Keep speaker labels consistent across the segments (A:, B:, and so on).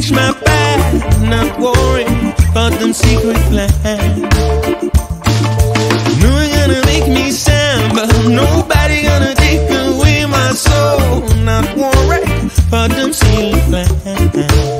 A: change my path, not worrying about them secret plans. No one gonna make me stand, but nobody gonna take away my soul. Not worrying about them secret plans.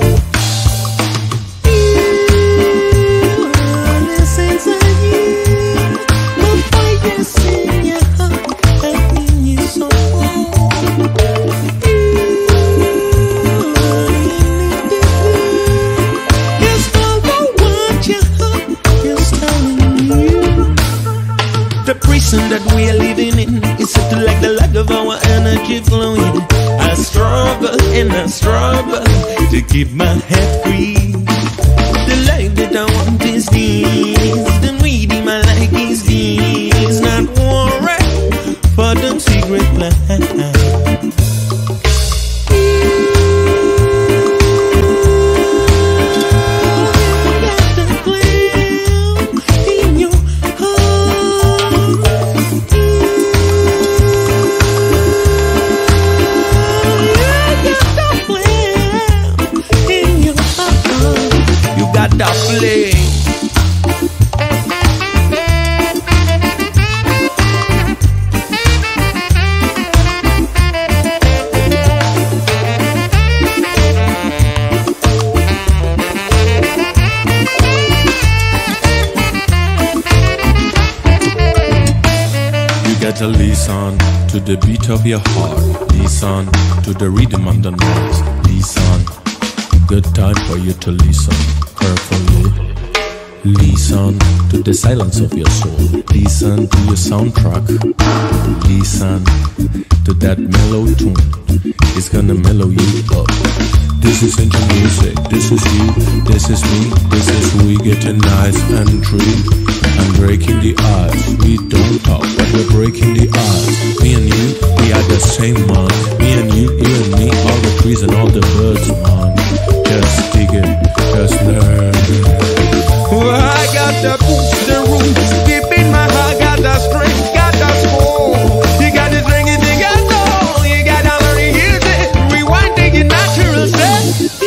A: The prison that we are living in is set to like the lack of our energy flowing. I struggle and I struggle to keep my head free. The life that I want is this, the reading my life is this. Not worry for them secret plans.
B: To listen to the beat of your heart, listen to the rhythm on the notes, listen. Good time for you to listen carefully. Listen to the silence of your soul. Listen to your soundtrack. Listen to that mellow tune. It's gonna mellow you up. This is into music. This is you. This is me. This is we getting nice and true. And breaking the ice. We don't talk, but we're breaking the ice. Me and you, we are the same man. Me and you and me, all the trees and all the birds, man. Just dig it, just learn.
A: Oh, I got the boots, the roots, deep in my heart, got the strength, got the soul. You got to drink it, you got know. You got to learn to use it, rewinding your natural self.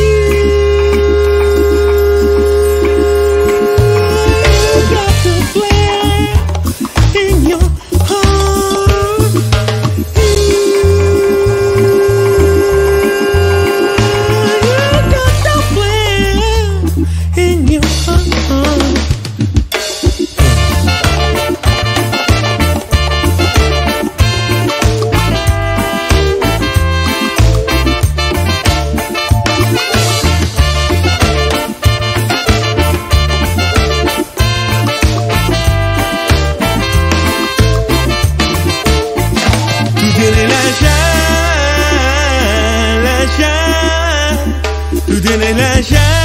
A: Tú tienes la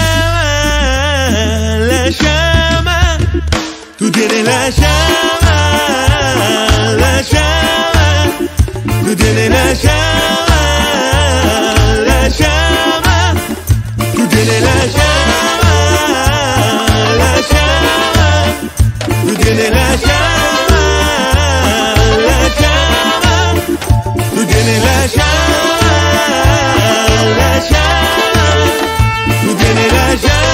A: llama, tú tienes la llama, la llama, tú tienes la llama, la llama, tú tienes la llama, la llama, tú tienes la llama, la llama, tú tienes la llama, la llama. Tú tienes la llave.